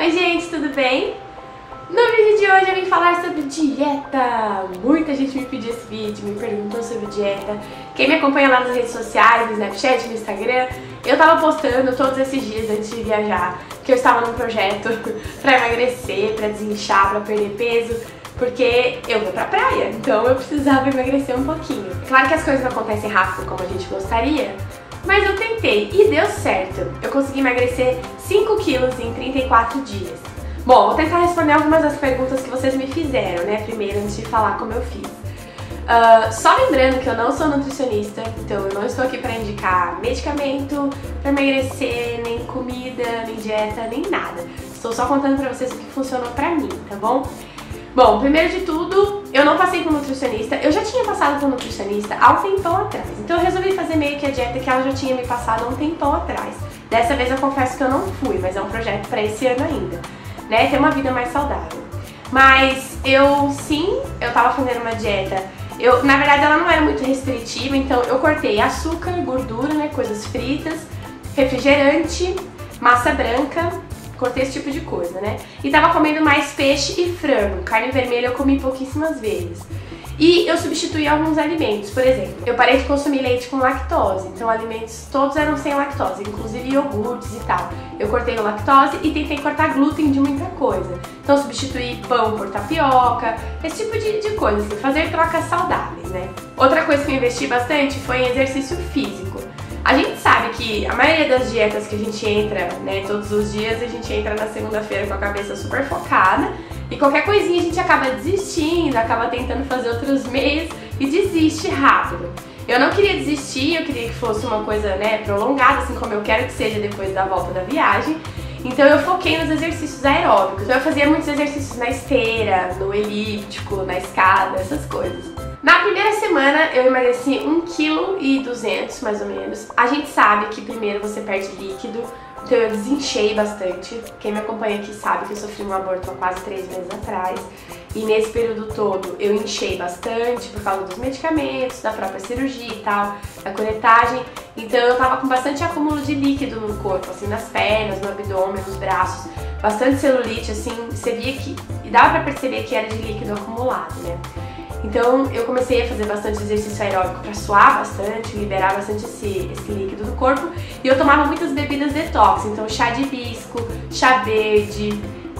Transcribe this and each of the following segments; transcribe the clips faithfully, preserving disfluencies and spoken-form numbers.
Oi gente, tudo bem? No vídeo de hoje eu vim falar sobre dieta. Muita gente me pediu esse vídeo, me perguntou sobre dieta. Quem me acompanha lá nas redes sociais, no Snapchat, no Instagram, eu tava postando todos esses dias antes de viajar que eu estava num projeto pra emagrecer, pra desinchar, pra perder peso, porque eu vou pra praia, então eu precisava emagrecer um pouquinho. Claro que as coisas não acontecem rápido como a gente gostaria, mas eu tentei e deu certo. Eu consegui emagrecer cinco quilos em trinta e quatro dias. Bom, vou tentar responder algumas das perguntas que vocês me fizeram, né, primeiro, antes de falar como eu fiz. Uh, só lembrando que eu não sou nutricionista, então eu não estou aqui para indicar medicamento, para emagrecer, nem comida, nem dieta, nem nada. Estou só contando para vocês o que funcionou pra mim, tá bom? Bom, primeiro de tudo, eu não passei com nutricionista, eu já tinha passado com nutricionista há um tempão atrás, então eu resolvi fazer meio que a dieta que ela já tinha me passado há um tempão atrás. Dessa vez eu confesso que eu não fui, mas é um projeto para esse ano ainda, né, ter uma vida mais saudável. Mas eu, sim, eu tava fazendo uma dieta, eu, na verdade ela não era muito restritiva, então eu cortei açúcar, gordura, né, coisas fritas, refrigerante, massa branca, cortei esse tipo de coisa, né? E tava comendo mais peixe e frango. Carne vermelha eu comi pouquíssimas vezes. E eu substituí alguns alimentos. Por exemplo, eu parei de consumir leite com lactose. Então alimentos todos eram sem lactose, inclusive iogurtes e tal. Eu cortei o lactose e tentei cortar glúten de muita coisa. Então substituí pão por tapioca, esse tipo de, de coisa, assim, fazer trocas saudáveis, né? Outra coisa que eu investi bastante foi em exercício físico. A gente sabe que a maioria das dietas que a gente entra, né, todos os dias, a gente entra na segunda-feira com a cabeça super focada e qualquer coisinha a gente acaba desistindo, acaba tentando fazer outros meios e desiste rápido. Eu não queria desistir, eu queria que fosse uma coisa, né, prolongada, assim como eu quero que seja depois da volta da viagem. Então eu foquei nos exercícios aeróbicos. Eu fazia muitos exercícios na esteira, no elíptico, na escada, essas coisas. Na primeira semana eu emagreci um vírgula duzentos quilos, mais ou menos. A gente sabe que primeiro você perde líquido, então eu desinchei bastante. Quem me acompanha aqui sabe que eu sofri um aborto há quase três meses atrás. E nesse período todo eu inchei bastante por causa dos medicamentos, da própria cirurgia e tal, da curetagem. Então eu tava com bastante acúmulo de líquido no corpo, assim, nas pernas, no abdômen, nos braços. Bastante celulite, assim, você via que... E dava pra perceber que era de líquido acumulado, né? Então eu comecei a fazer bastante exercício aeróbico para suar bastante, liberar bastante esse, esse líquido do corpo. E eu tomava muitas bebidas detox, então chá de hibisco, chá verde,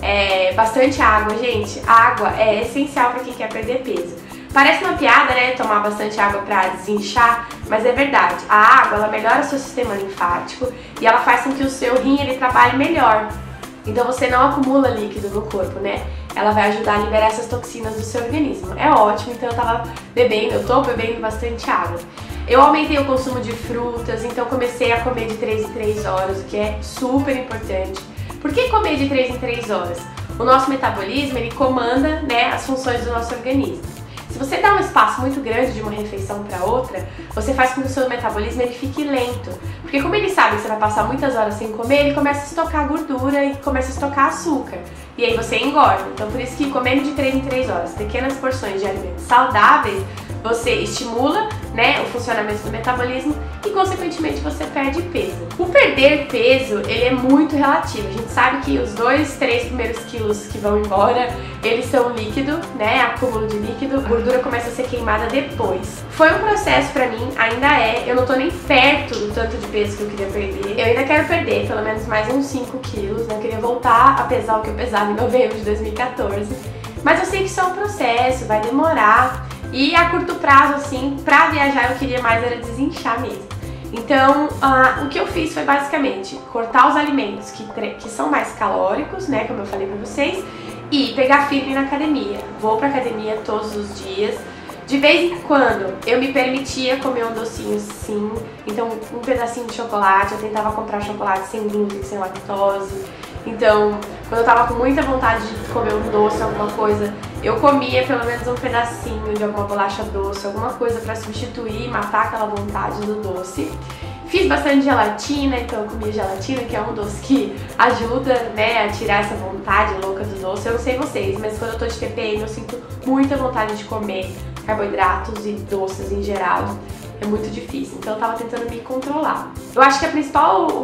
é, bastante água. Gente, a água é essencial para quem quer perder peso. Parece uma piada, né, tomar bastante água para desinchar, mas é verdade. A água, ela melhora o seu sistema linfático e ela faz com que o seu rim ele trabalhe melhor. Então você não acumula líquido no corpo, né? Ela vai ajudar a liberar essas toxinas do seu organismo. É ótimo, então eu tava bebendo, eu tô bebendo bastante água. Eu aumentei o consumo de frutas, então comecei a comer de três em três horas, o que é super importante. Por que comer de três em três horas? O nosso metabolismo, ele comanda, né, as funções do nosso organismo. Se você dá um espaço muito grande de uma refeição para outra, você faz com que o seu metabolismo ele fique lento. Porque como ele sabe que você vai passar muitas horas sem comer, ele começa a estocar gordura e começa a estocar açúcar. E aí você engorda. Então por isso que comendo de três em três horas, pequenas porções de alimentos saudáveis, você estimula, né, o funcionamento do metabolismo e consequentemente você perde peso. O perder peso, ele é muito relativo. A gente sabe que os dois, três primeiros quilos que vão embora, eles são líquido, né, acúmulo de líquido, a gordura começa a ser queimada depois. Foi um processo pra mim, ainda é, eu não tô nem perto do tanto de peso que eu queria perder. Eu ainda quero perder pelo menos mais uns cinco quilos, né, eu queria voltar a pesar o que eu pesava em novembro de dois mil e quatorze. Mas eu sei que isso é um processo, vai demorar. E a curto prazo, assim, pra viajar eu queria mais era desinchar mesmo. Então, uh, o que eu fiz foi basicamente cortar os alimentos que, que são mais calóricos, né, como eu falei pra vocês, e pegar firme na academia. Vou pra academia todos os dias. De vez em quando eu me permitia comer um docinho, sim. Então, um pedacinho de chocolate, eu tentava comprar chocolate sem glúten, sem lactose. Então, quando eu tava com muita vontade de comer um doce, alguma coisa, eu comia pelo menos um pedacinho de alguma bolacha doce, alguma coisa pra substituir, matar aquela vontade do doce. Fiz bastante gelatina, então eu comia gelatina, que é um doce que ajuda, né, a tirar essa vontade louca do doce. Eu não sei vocês, mas quando eu tô de T P M eu sinto muita vontade de comer carboidratos e doces em geral. É muito difícil, então eu tava tentando me controlar. Eu acho que a principal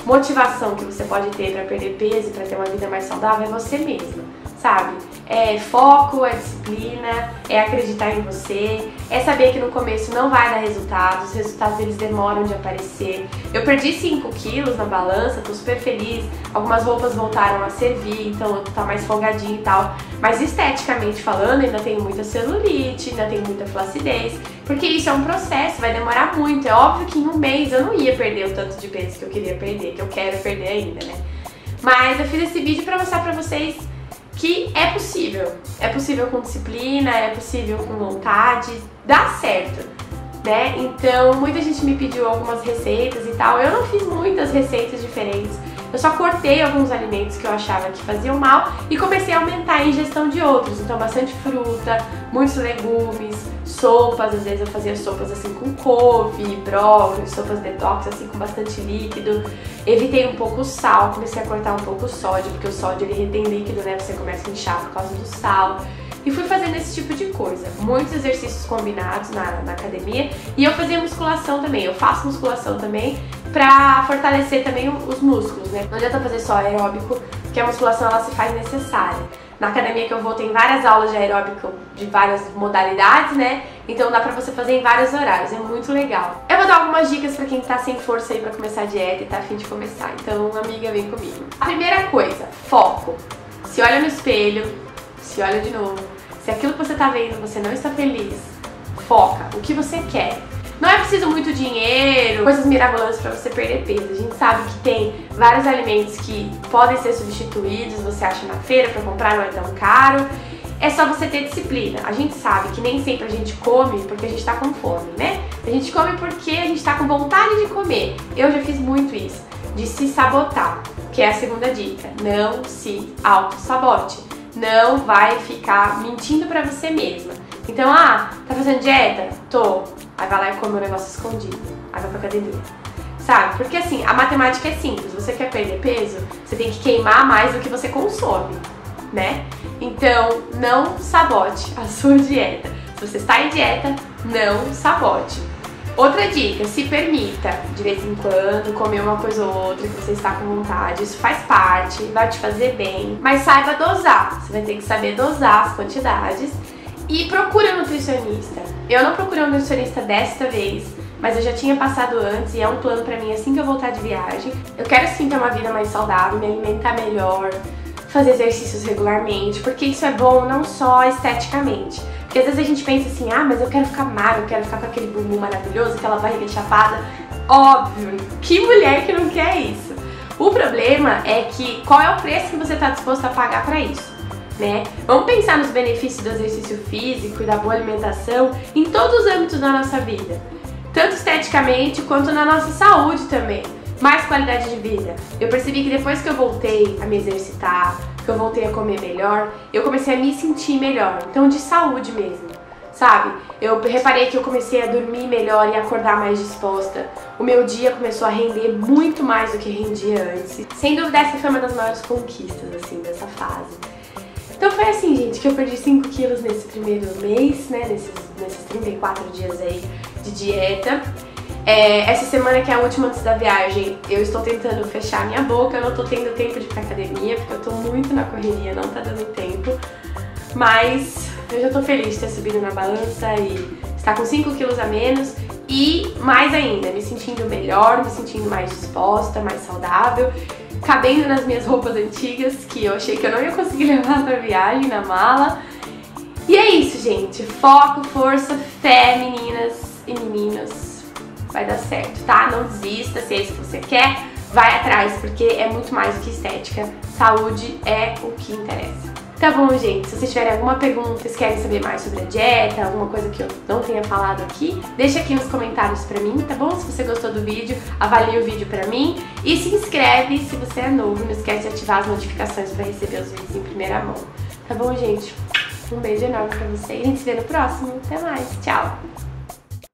motivação que você pode ter pra perder peso e pra ter uma vida mais saudável é você mesma, sabe? É foco, é disciplina, é acreditar em você, é saber que no começo não vai dar resultados, os resultados eles demoram de aparecer. Eu perdi cinco quilos na balança, tô super feliz, algumas roupas voltaram a servir, então tá mais folgadinho e tal, mas esteticamente falando ainda tenho muita celulite, ainda tenho muita flacidez, porque isso é um processo, vai demorar muito. É óbvio que em um mês eu não ia perder o tanto de peso que eu queria perder, que eu quero perder ainda, né? Mas eu fiz esse vídeo pra mostrar pra vocês que é possível, é possível com disciplina, é possível com vontade, dá certo, né? Então muita gente me pediu algumas receitas e tal, eu não fiz muitas receitas diferentes, eu só cortei alguns alimentos que eu achava que faziam mal e comecei a aumentar a ingestão de outros, então bastante fruta, muitos legumes, sopas, às vezes eu fazia sopas assim com couve, brócolis, sopas detox assim com bastante líquido. Evitei um pouco o sal, comecei a cortar um pouco o sódio, porque o sódio ele retém líquido, né? Você começa a inchar por causa do sal. E fui fazendo esse tipo de coisa, muitos exercícios combinados na, na academia, e eu fazia musculação também, eu faço musculação também pra fortalecer também os músculos, né? Não adianta fazer só aeróbico, porque a musculação ela se faz necessária. Na academia que eu vou tem várias aulas de aeróbico de várias modalidades, né? Então dá pra você fazer em vários horários, é muito legal. Eu vou dar algumas dicas pra quem tá sem força aí pra começar a dieta e tá a fim de começar, então amiga, vem comigo. A primeira coisa, foco. Se olha no espelho, se olha de novo. Se aquilo que você tá vendo você não está feliz, foca. O que você quer. Não é preciso muito dinheiro, coisas mirabolantes pra você perder peso. A gente sabe que tem vários alimentos que podem ser substituídos, você acha na feira pra comprar, não é tão caro. É só você ter disciplina. A gente sabe que nem sempre a gente come porque a gente tá com fome, né? A gente come porque a gente tá com vontade de comer. Eu já fiz muito isso, de se sabotar, que é a segunda dica. Não se auto-sabote. Não vai ficar mentindo pra você mesma. Então, ah, tá fazendo dieta? Tô. Aí vai lá e come um negócio escondido. Aí vai pra academia. Sabe? Porque assim, a matemática é simples. Você quer perder peso, você tem que queimar mais do que você consome, né? Então, não sabote a sua dieta. Se você está em dieta, não sabote. Outra dica, se permita, de vez em quando, comer uma coisa ou outra que você está com vontade. Isso faz parte, vai te fazer bem, mas saiba dosar. Você vai ter que saber dosar as quantidades e procure um nutricionista. Eu não procurei um nutricionista desta vez, mas eu já tinha passado antes e é um plano pra mim assim que eu voltar de viagem. Eu quero sim ter uma vida mais saudável, me alimentar melhor, fazer exercícios regularmente, porque isso é bom não só esteticamente. Porque às vezes a gente pensa assim, ah, mas eu quero ficar magro, eu quero ficar com aquele bumbum maravilhoso, aquela barriga chapada. Óbvio, que mulher que não quer isso? O problema é que qual é o preço que você está disposto a pagar pra isso, né? Vamos pensar nos benefícios do exercício físico e da boa alimentação em todos os âmbitos da nossa vida. Tanto esteticamente quanto na nossa saúde também. Mais qualidade de vida. Eu percebi que depois que eu voltei a me exercitar, que eu voltei a comer melhor, eu comecei a me sentir melhor, então de saúde mesmo, sabe? Eu reparei que eu comecei a dormir melhor e acordar mais disposta, o meu dia começou a render muito mais do que rendia antes. Sem dúvida essa foi uma das maiores conquistas, assim, dessa fase. Então foi assim, gente, que eu perdi cinco quilos nesse primeiro mês, né, nesses, nesses trinta e quatro dias aí de dieta. É, essa semana, que é a última antes da viagem, eu estou tentando fechar minha boca, eu não tô tendo tempo de ir pra academia, porque eu tô muito na correria, não tá dando tempo. Mas eu já tô feliz de ter subido na balança e estar com cinco quilos a menos. E mais ainda, me sentindo melhor, me sentindo mais disposta, mais saudável, cabendo nas minhas roupas antigas, que eu achei que eu não ia conseguir levar pra viagem, na mala. E é isso, gente. Foco, força, fé, meninas e meninos. Vai dar certo, tá? Não desista, se é isso que você quer, vai atrás, porque é muito mais do que estética. Saúde é o que interessa. Tá bom, gente? Se vocês tiverem alguma pergunta, vocês querem saber mais sobre a dieta, alguma coisa que eu não tenha falado aqui, deixa aqui nos comentários pra mim, tá bom? Se você gostou do vídeo, avalie o vídeo pra mim e se inscreve se você é novo. Não esquece de ativar as notificações pra receber os vídeos em primeira mão. Tá bom, gente? Um beijo enorme pra vocês e a gente se vê no próximo. Até mais. Tchau!